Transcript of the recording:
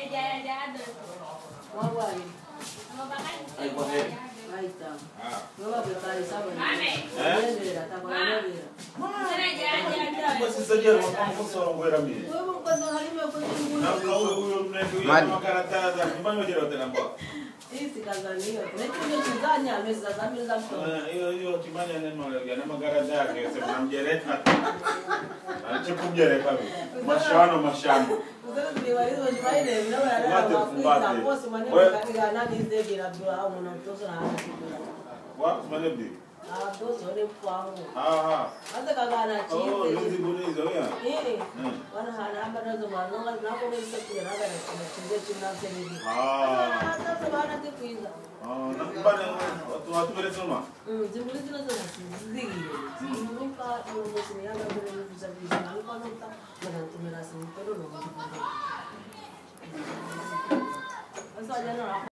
Isi kazanio. Necho chizanya mesa za mimi za mtoto. Hiyo kimanya neno leo na magarada yake sema mjereka. Anachokujere pale. Mashamba. Uzuri tuliwalizo jibaile bila wala bosi maneno katika nani ndege la bro au mtoto na hana kitu. Wa maneno Doso ni kwangu. Hata kama ana chizi. Oh, hizi bunizo ya. Wana hana nazo manonga na kwa hiyo sasa naga na chizi chuna sema. Hata bana tipiza. Nakubana watu wale soma. Zinguli zinazo zingili. Nunca no se yanga mbele kusafirisha na kwa nota na tumela simu pero no. Sasa jana